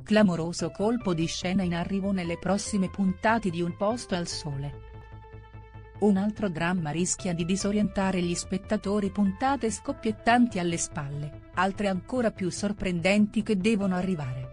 Clamoroso colpo di scena in arrivo nelle prossime puntate di Un posto al sole. Un altro dramma rischia di disorientare gli spettatori, puntate scoppiettanti alle spalle, altre ancora più sorprendenti che devono arrivare.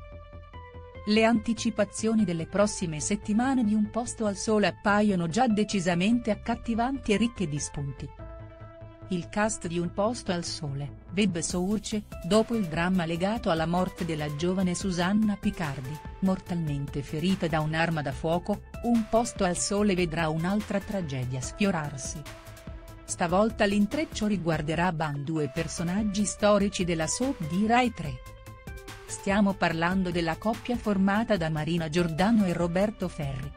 Le anticipazioni delle prossime settimane di Un posto al sole appaiono già decisamente accattivanti e ricche di spunti. Il cast di Un posto al sole vede sorge, dopo il dramma legato alla morte della giovane Susanna Picardi, mortalmente ferita da un'arma da fuoco, Un posto al sole vedrà un'altra tragedia sfiorarsi. Stavolta l'intreccio riguarderà ben due personaggi storici della soap di Rai 3. Stiamo parlando della coppia formata da Marina Giordano e Roberto Ferri.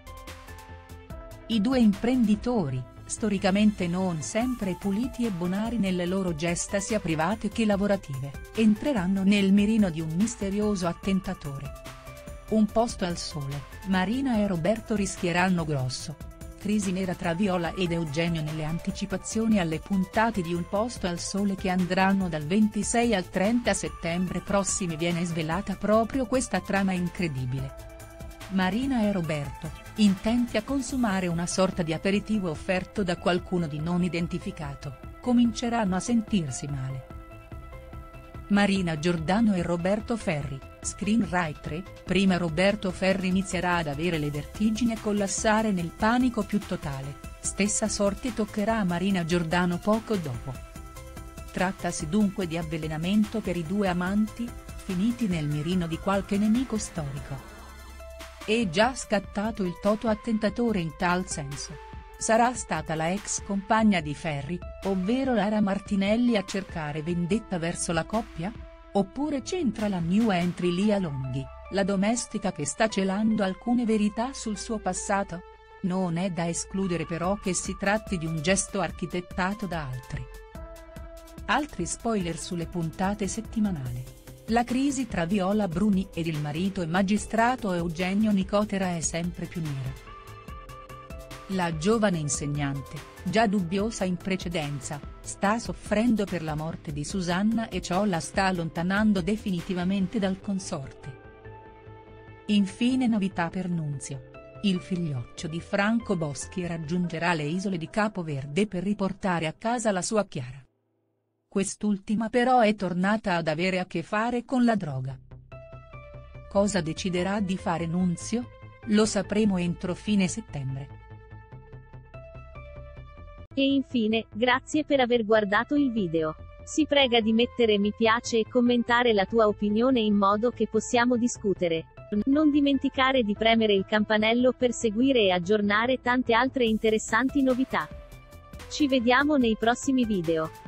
I due imprenditori, storicamente non sempre puliti e bonari nelle loro gesta sia private che lavorative, entreranno nel mirino di un misterioso attentatore. Un posto al sole, Marina e Roberto rischieranno grosso. Crisi nera tra Viola ed Eugenio. Nelle anticipazioni alle puntate di Un posto al sole che andranno dal 26 al 30 settembre prossimi viene svelata proprio questa trama incredibile. Marina e Roberto, intenti a consumare una sorta di aperitivo offerto da qualcuno di non identificato, cominceranno a sentirsi male. Marina Giordano e Roberto Ferri, Screen Rai 3, prima Roberto Ferri inizierà ad avere le vertigini e collassare nel panico più totale, stessa sorte toccherà a Marina Giordano poco dopo. Trattasi dunque di avvelenamento per i due amanti, finiti nel mirino di qualche nemico storico. È già scattato il toto attentatore in tal senso. Sarà stata la ex compagna di Ferri, ovvero Lara Martinelli a cercare vendetta verso la coppia? Oppure c'entra la new entry Lia Longhi, la domestica che sta celando alcune verità sul suo passato? Non è da escludere però che si tratti di un gesto architettato da altri. Altri spoiler sulle puntate settimanali. La crisi tra Viola Bruni ed il marito e magistrato Eugenio Nicotera è sempre più nera. La giovane insegnante, già dubbiosa in precedenza, sta soffrendo per la morte di Susanna e ciò la sta allontanando definitivamente dal consorte. Infine novità per Nunzio. Il figlioccio di Franco Boschi raggiungerà le isole di Capo Verde per riportare a casa la sua Chiara. Quest'ultima però è tornata ad avere a che fare con la droga. Cosa deciderà di fare Nunzio? Lo sapremo entro fine settembre. E infine, grazie per aver guardato il video. Si prega di mettere mi piace e commentare la tua opinione in modo che possiamo discutere. Non dimenticare di premere il campanello per seguire e aggiornare tante altre interessanti novità. Ci vediamo nei prossimi video.